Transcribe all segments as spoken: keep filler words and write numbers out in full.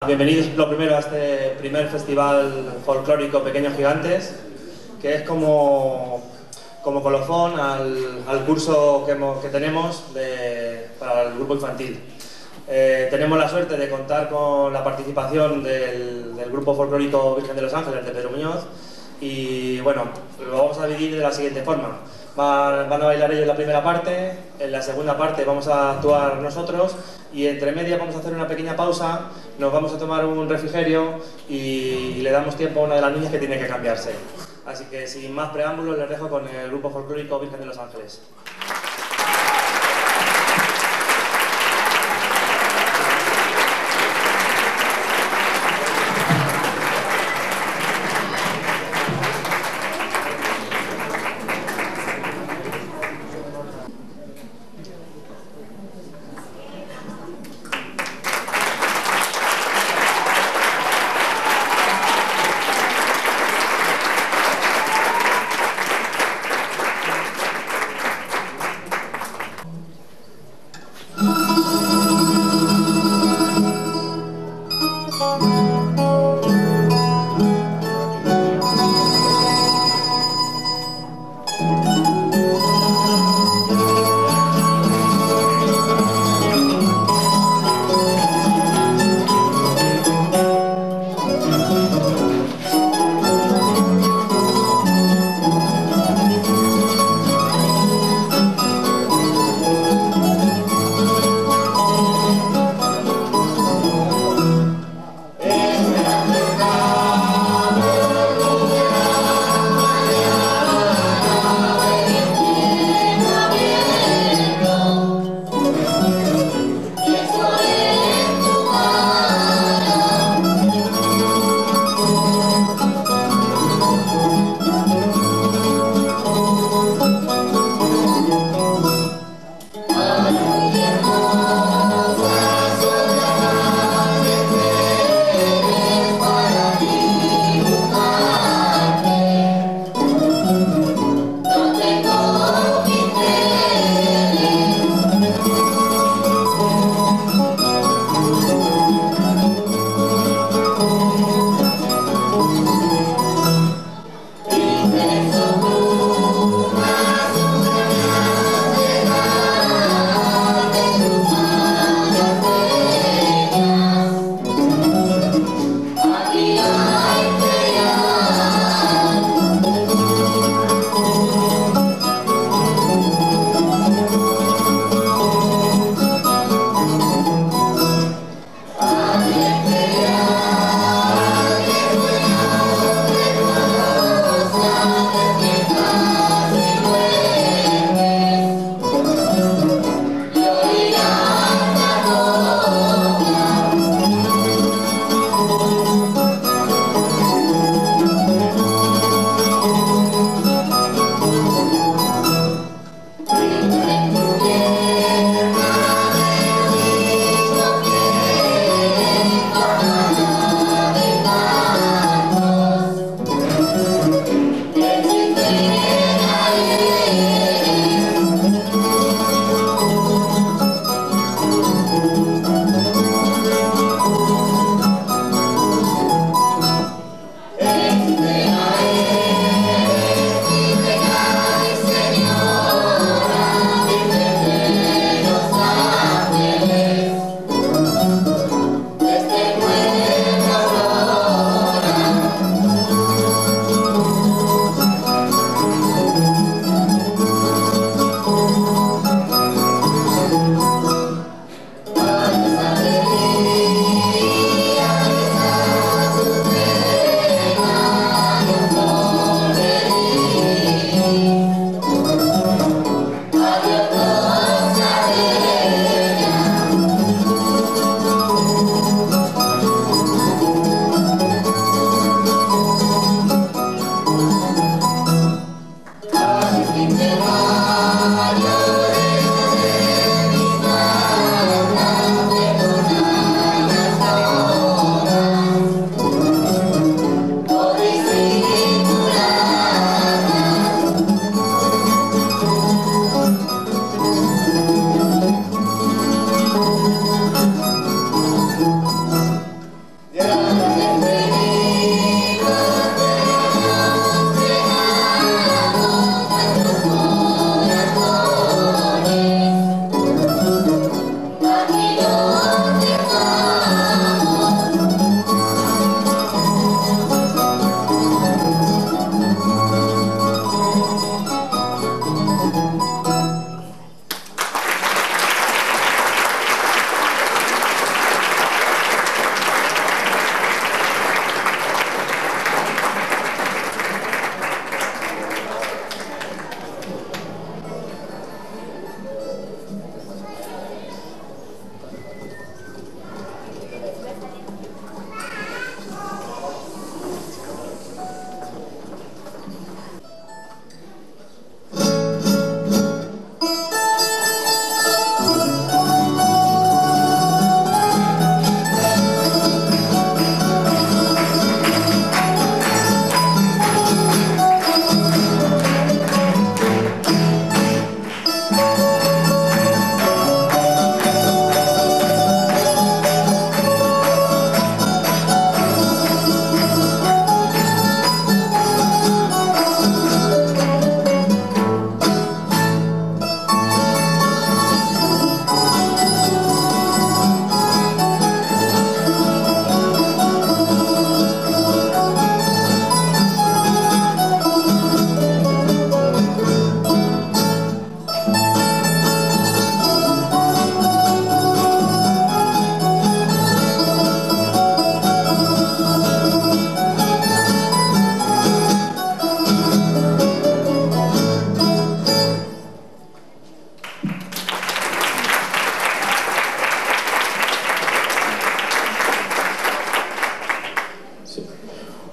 Bienvenidos lo primero a este primer festival folclórico Pequeños Gigantes, que es como, como colofón al, al curso que, hemos, que tenemos de, para el grupo infantil. Eh, tenemos la suerte de contar con la participación del, del grupo folclórico Virgen de los Ángeles de Pedro Muñoz y bueno, lo vamos a dividir de la siguiente forma. Van, van a bailar ellos la primera parte, en la segunda parte vamos a actuar nosotros y entre medias vamos a hacer una pequeña pausa, nos vamos a tomar un refrigerio y, y le damos tiempo a una de las niñas que tiene que cambiarse. Así que sin más preámbulos les dejo con el grupo folclórico Virgen de los Ángeles.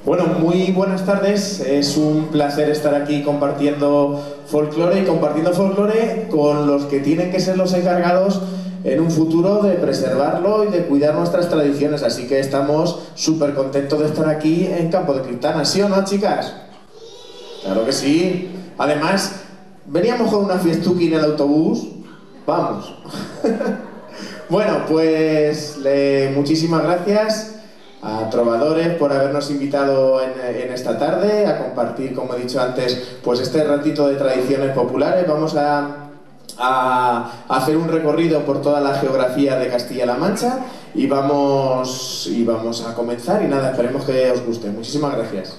Bueno, muy buenas tardes. Es un placer estar aquí compartiendo folclore y compartiendo folclore con los que tienen que ser los encargados en un futuro de preservarlo y de cuidar nuestras tradiciones. Así que estamos súper contentos de estar aquí en Campo de Criptana. ¿Sí o no, chicas? Claro que sí. Además, veníamos con una fiestuki en el autobús. Vamos. Bueno, pues le, muchísimas gracias a Trovadores por habernos invitado en, en esta tarde a compartir, como he dicho antes, pues este ratito de tradiciones populares. Vamos a, a, a hacer un recorrido por toda la geografía de Castilla-La Mancha y vamos, y vamos a comenzar y nada, esperemos que os guste. Muchísimas gracias.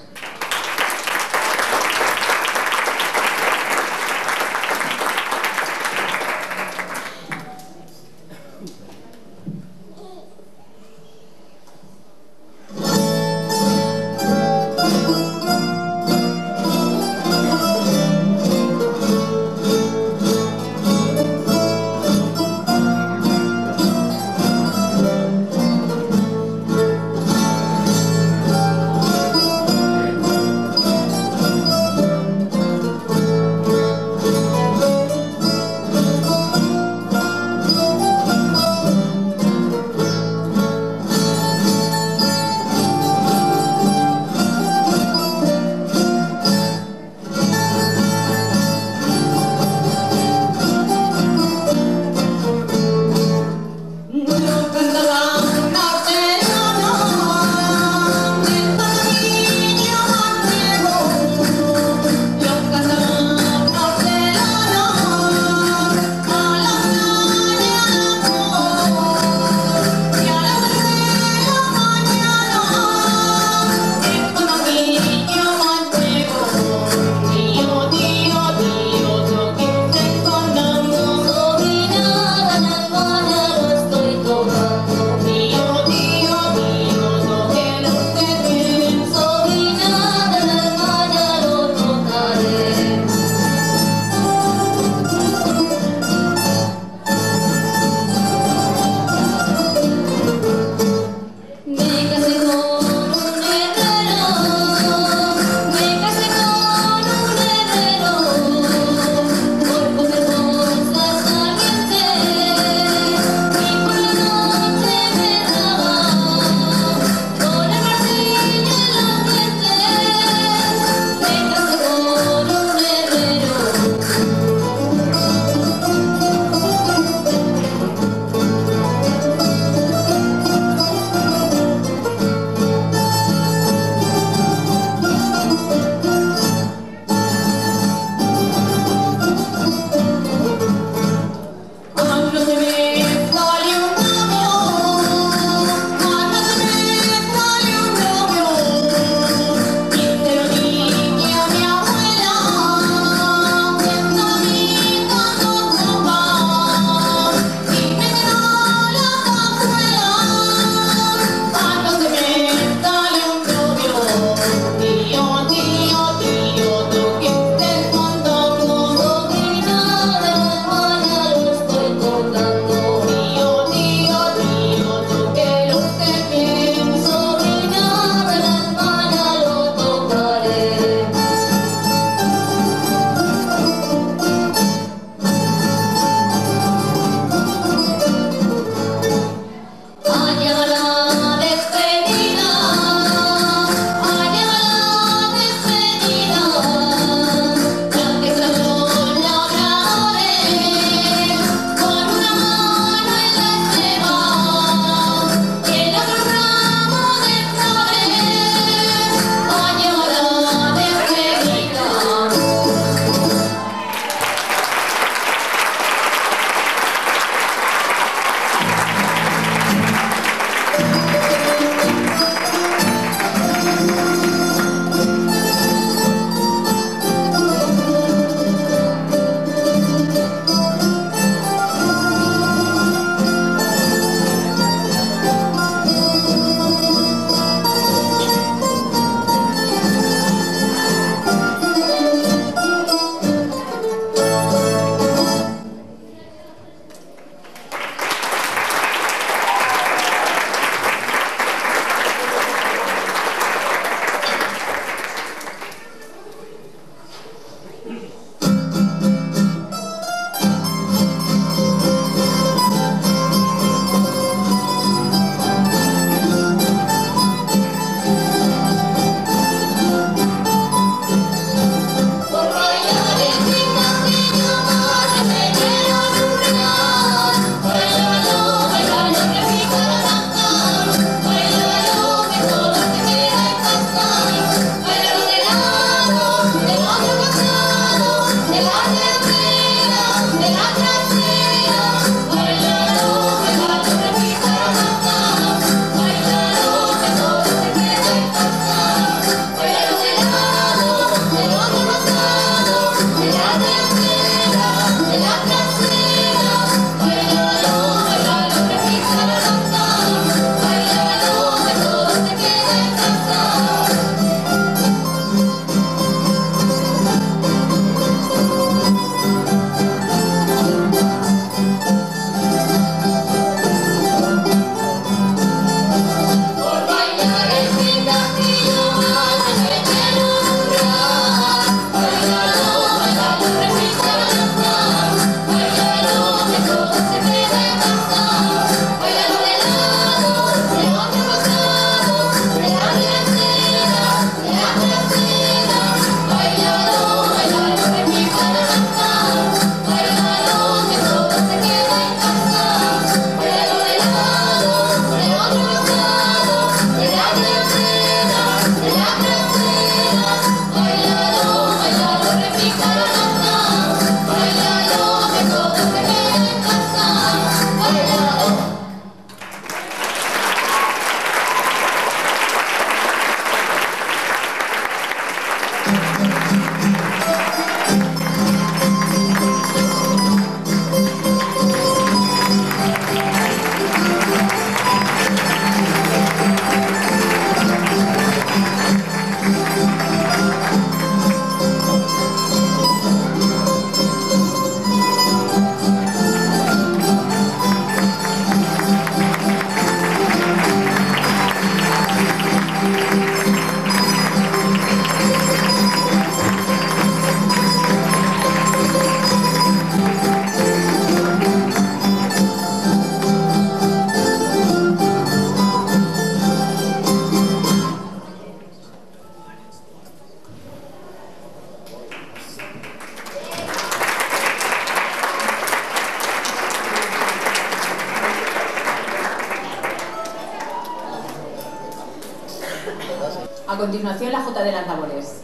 A continuación, la Jota de las Labores.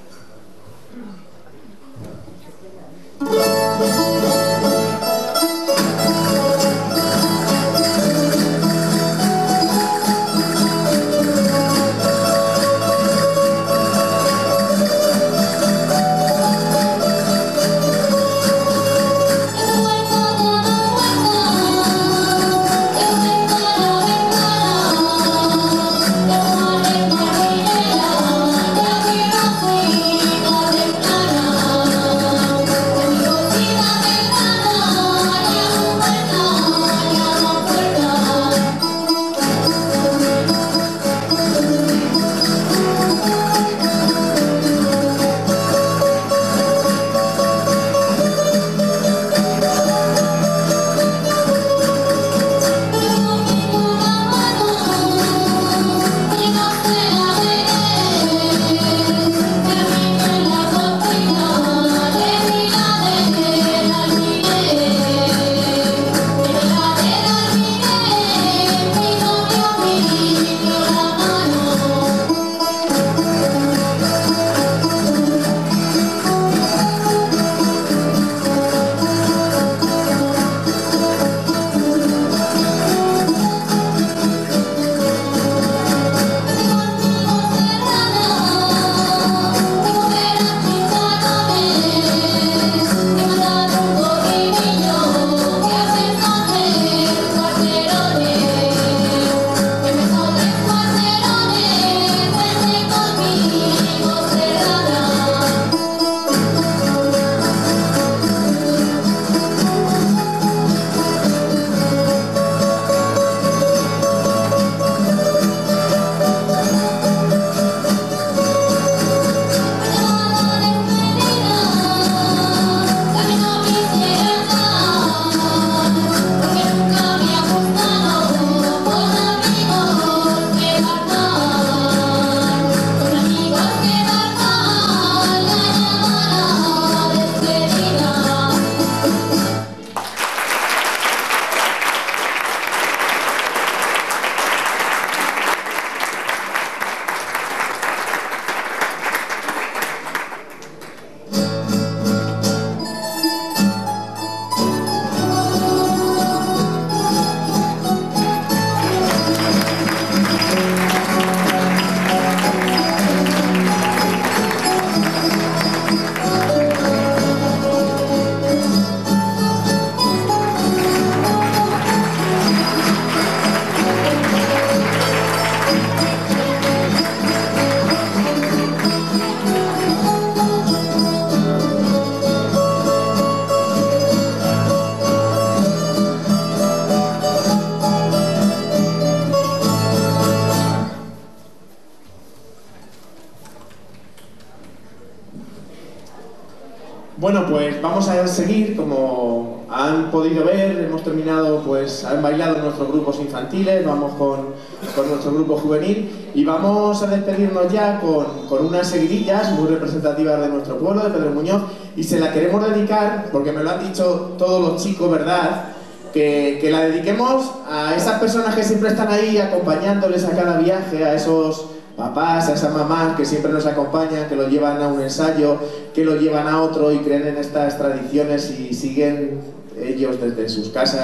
Bueno, pues vamos a seguir. Como han podido ver, hemos terminado, pues han bailado nuestros grupos infantiles, vamos con, con nuestro grupo juvenil y vamos a despedirnos ya con, con unas seguidillas muy representativas de nuestro pueblo, de Pedro Muñoz, y se la queremos dedicar, porque me lo han dicho todos los chicos, ¿verdad?, que, que la dediquemos a esas personas que siempre están ahí acompañándoles a cada viaje, a esos papás, a esas mamás que siempre nos acompañan, que lo llevan a un ensayo, que lo llevan a otro y creen en estas tradiciones y siguen ellos desde sus casas, pues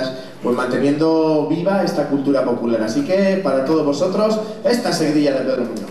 pues manteniendo viva esta cultura popular. Así que para todos vosotros, esta seguidilla de Pedro Muñoz.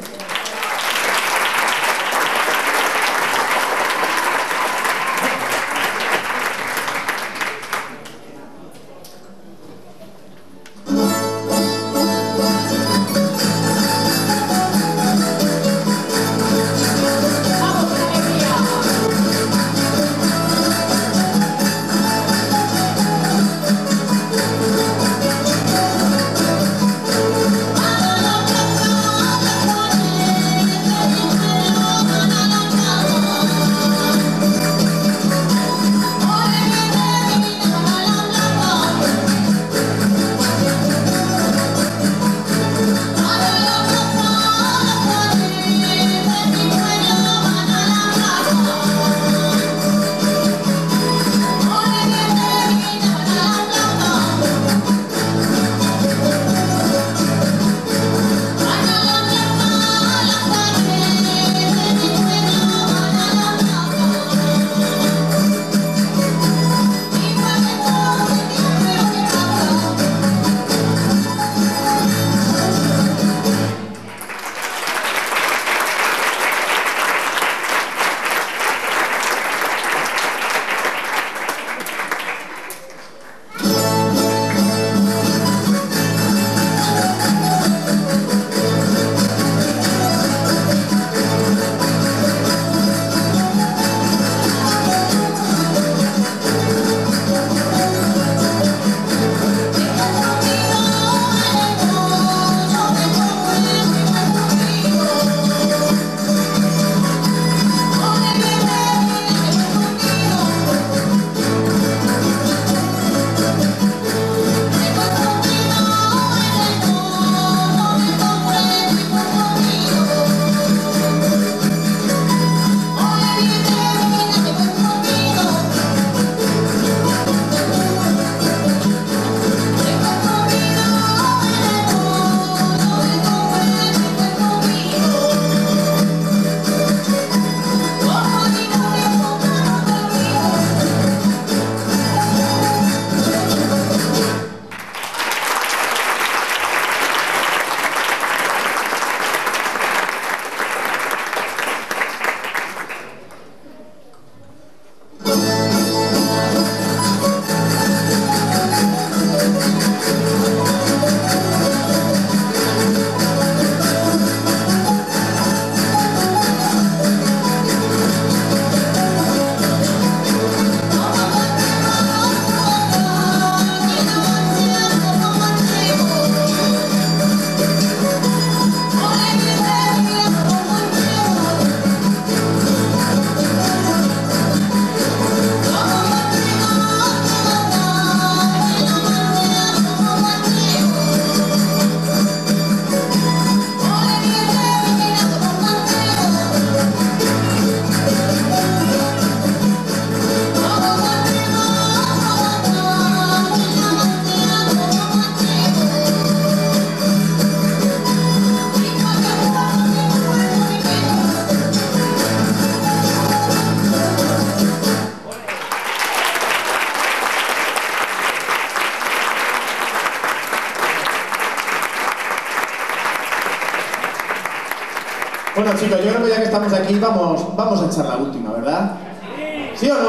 Bueno, chicos, yo creo que ya que estamos aquí vamos, vamos a echar la última, ¿verdad? ¿Sí o no?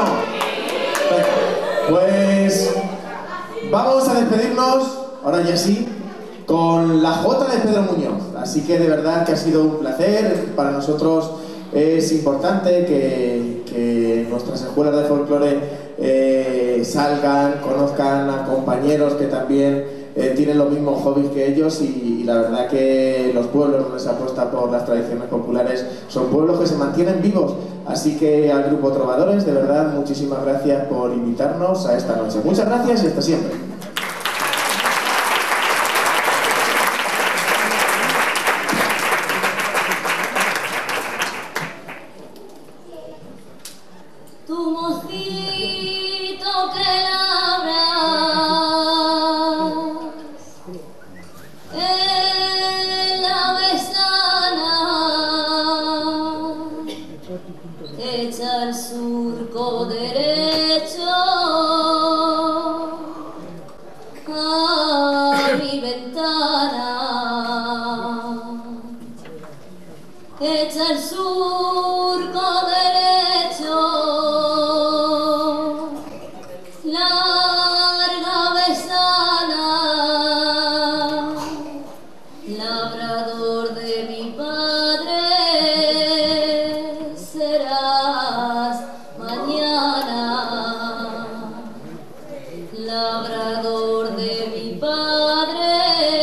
Pues vamos a despedirnos, ahora ya sí, con la Jota de Pedro Muñoz. Así que de verdad que ha sido un placer. Para nosotros es importante que, que nuestras escuelas de folclore eh, salgan, conozcan a compañeros que también eh, tienen los mismos hobbies que ellos, y, y la verdad que los pueblos donde se apuesta por las tradiciones populares son pueblos que se mantienen vivos. Así que al grupo Trovadores, de verdad, muchísimas gracias por invitarnos a esta noche. Muchas gracias y hasta siempre. Echa el surco derecho a mi ventana, echa el surco derecho, larga ventana, labrador de mi padre serás mañana, labrador de mi padre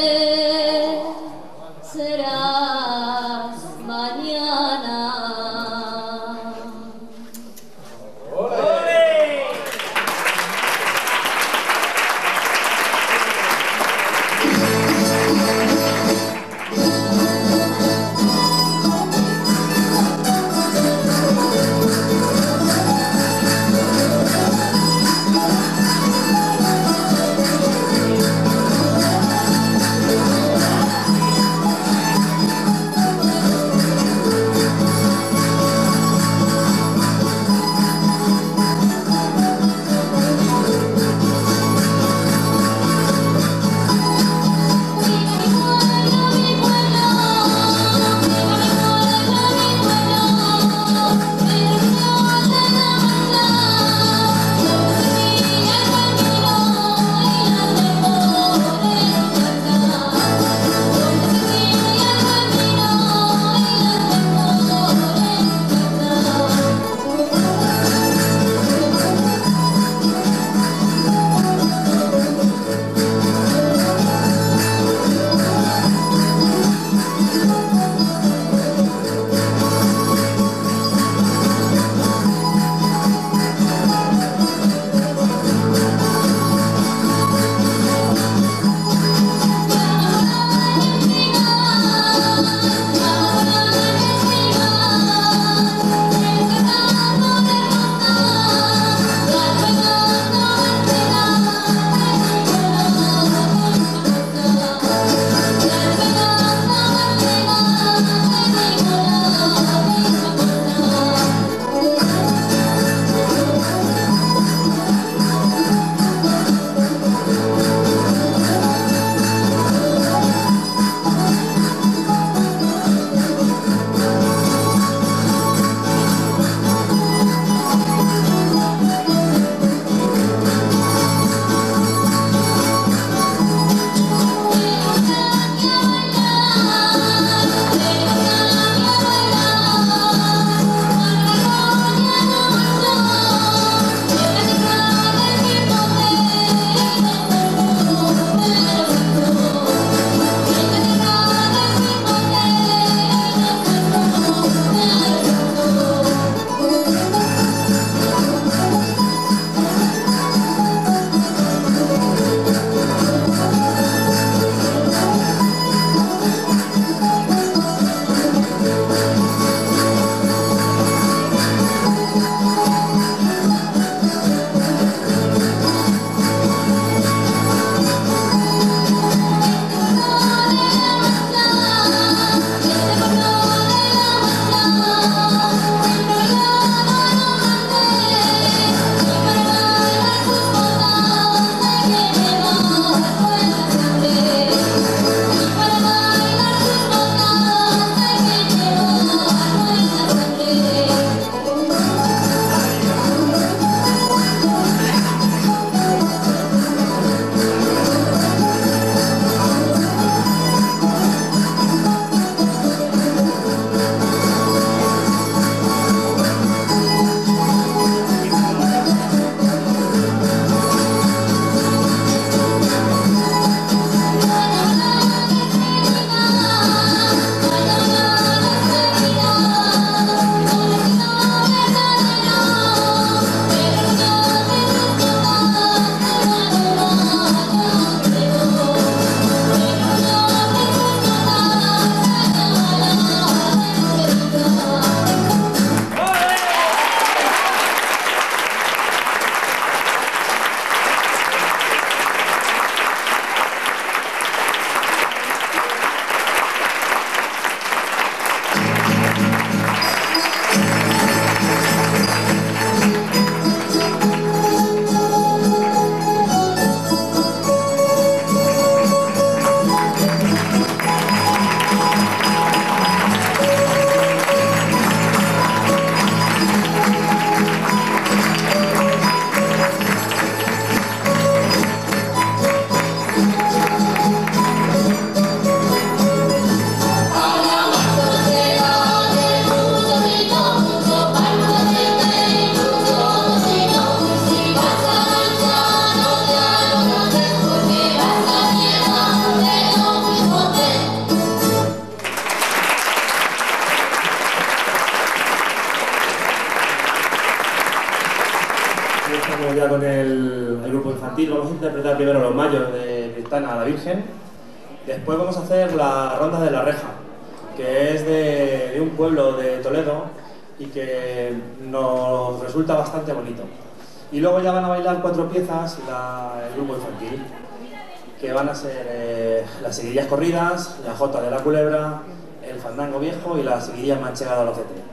infantil vamos a interpretar primero los mayos de Tristana a la Virgen. Después vamos a hacer la ronda de la Reja, que es de, de un pueblo de Toledo y que nos resulta bastante bonito. Y luego ya van a bailar cuatro piezas la, el grupo infantil, que van a ser eh, las seguidillas corridas, la jota de la culebra, el fandango viejo y la seguidilla manchega de Alocete.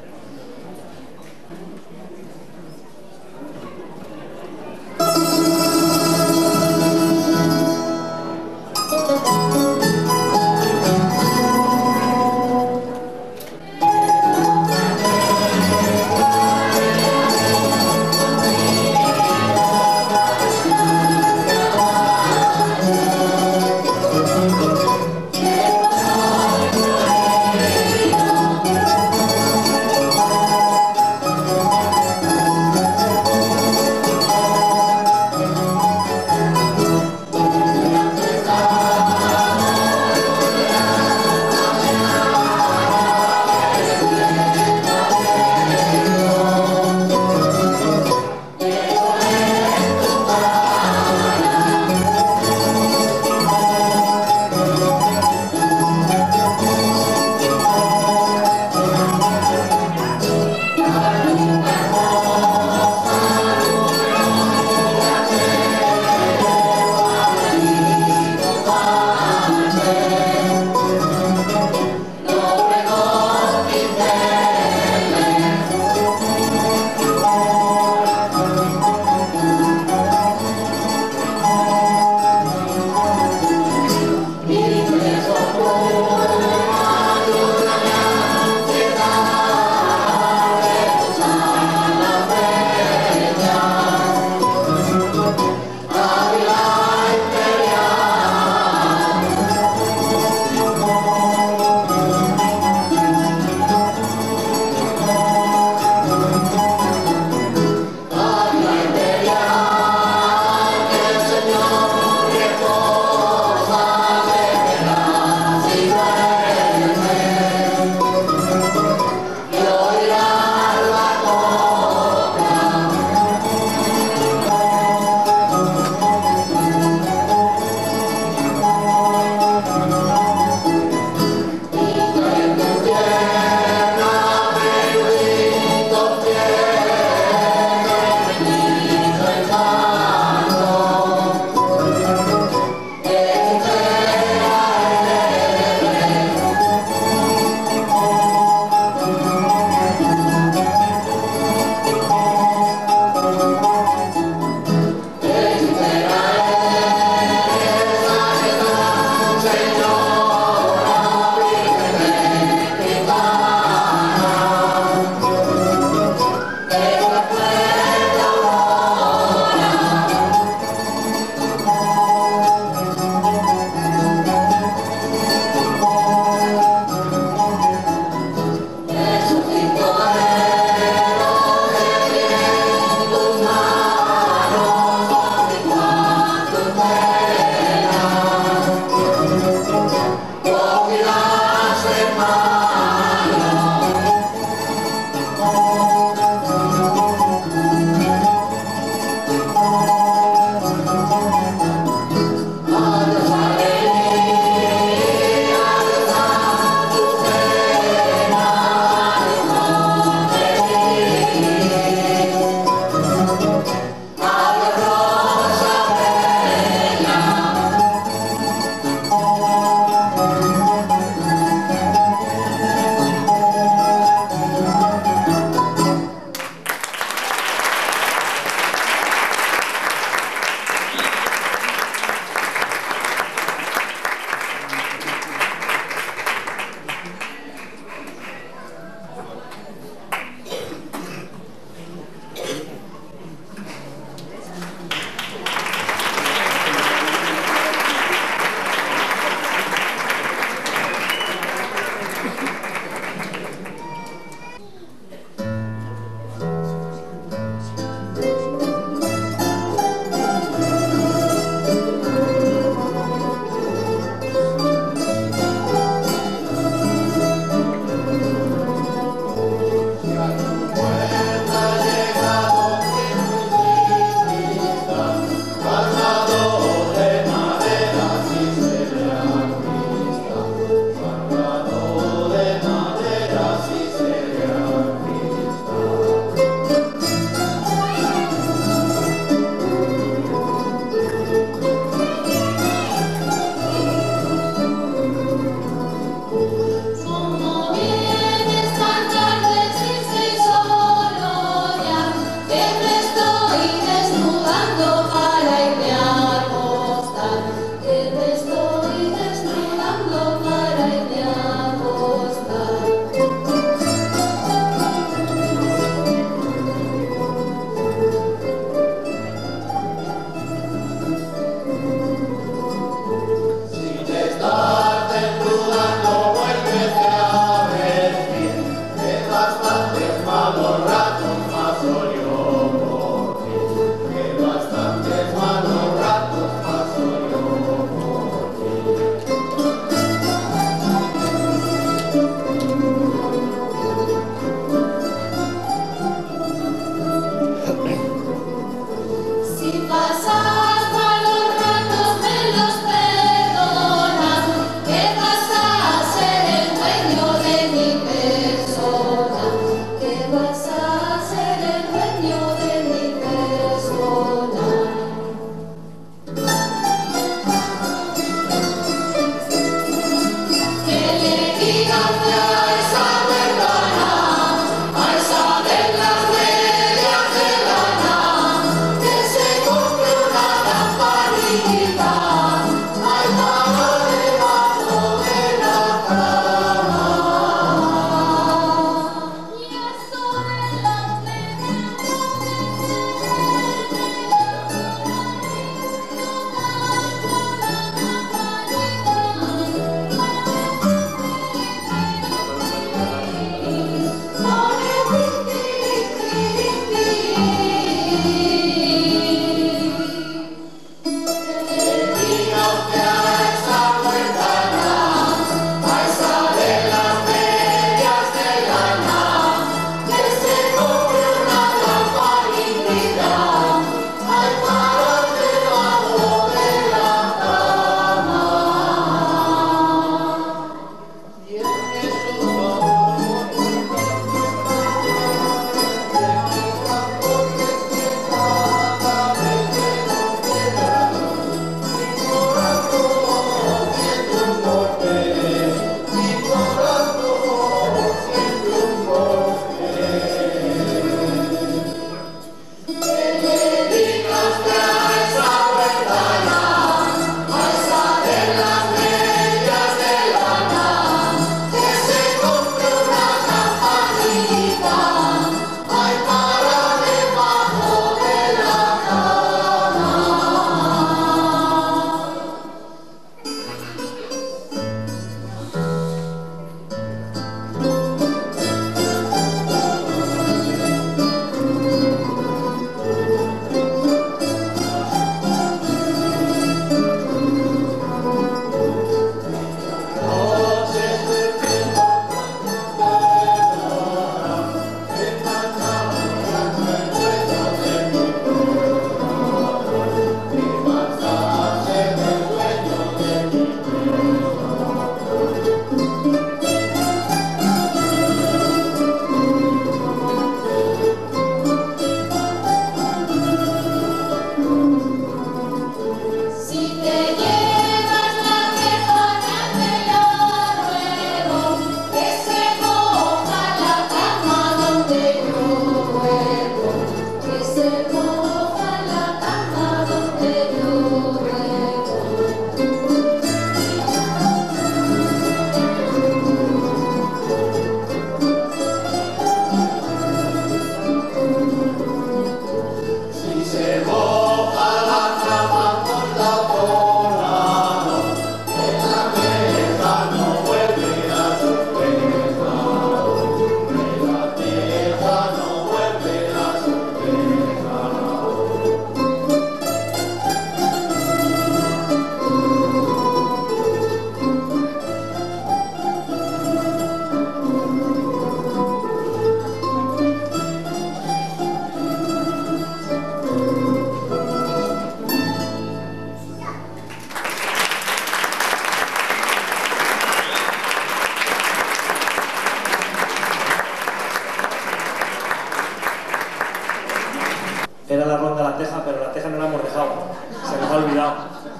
dejado, se nos ha olvidado.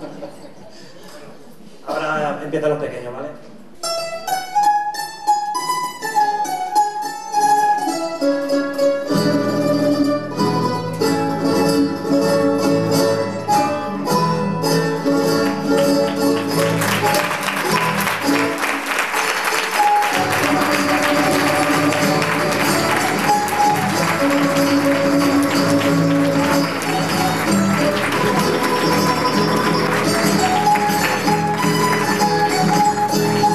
Ahora empiezan los pequeños, ¿vale? Thank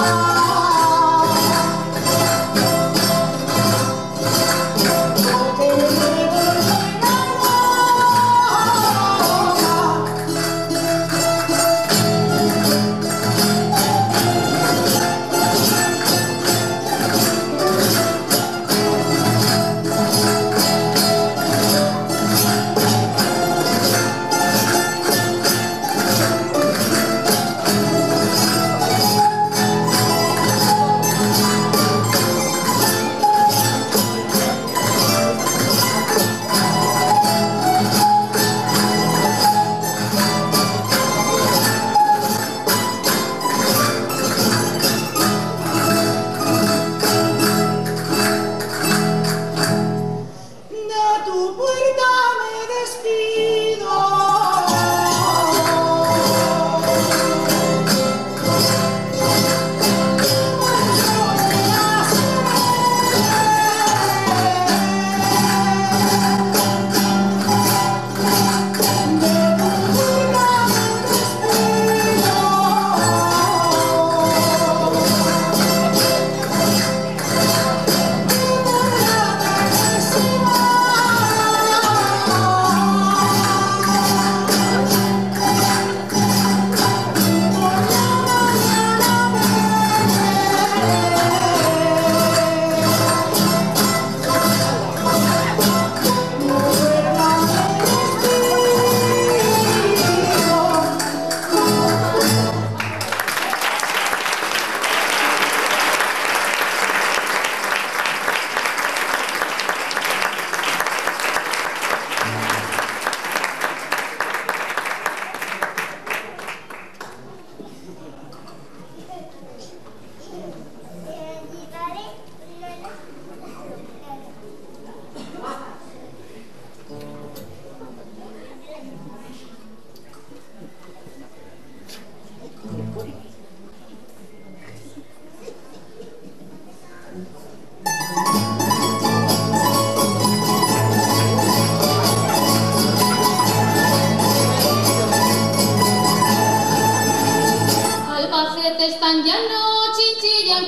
Están llano, chinchilla en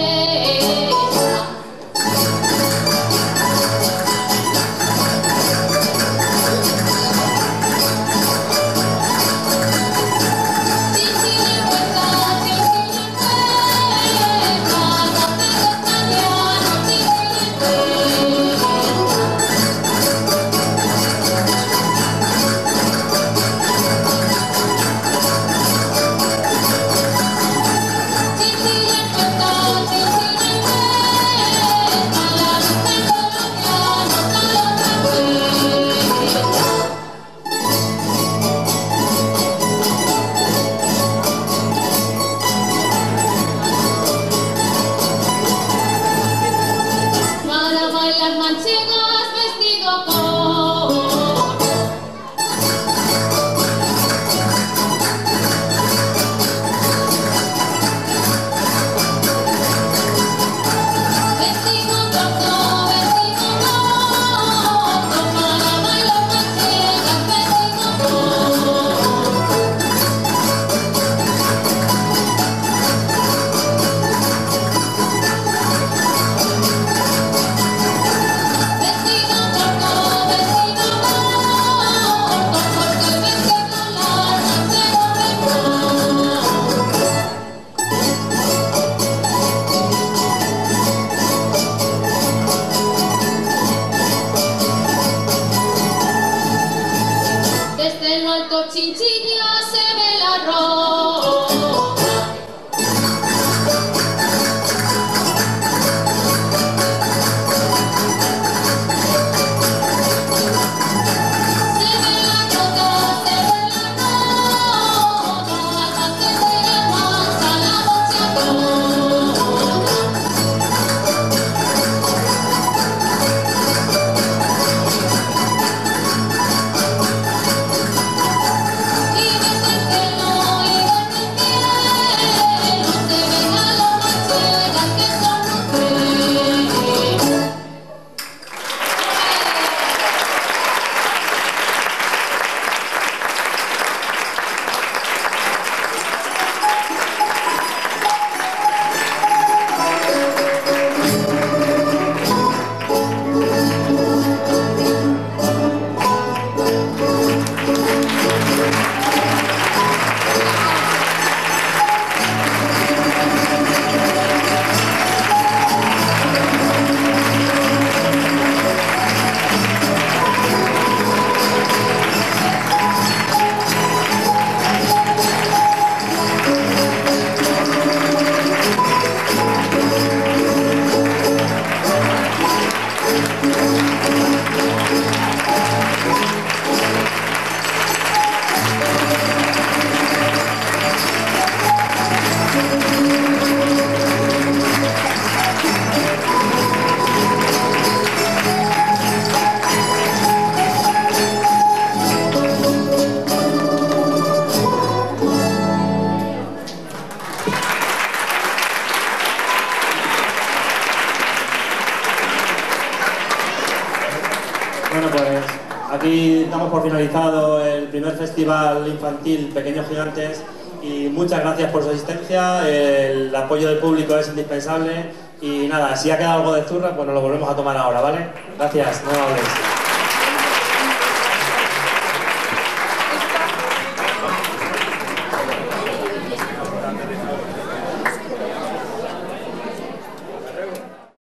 cuesta. Chinchilla en cuesta, chinchilla en cuesta. Café están llano, chinchilla en cuesta. Chinchilla en cuesta, aquí damos por finalizado el primer festival infantil Pequeños Gigantes y muchas gracias por su asistencia, el apoyo del público es indispensable y nada, si ha quedado algo de zurra, pues nos lo volvemos a tomar ahora, ¿vale? Gracias, muy amables.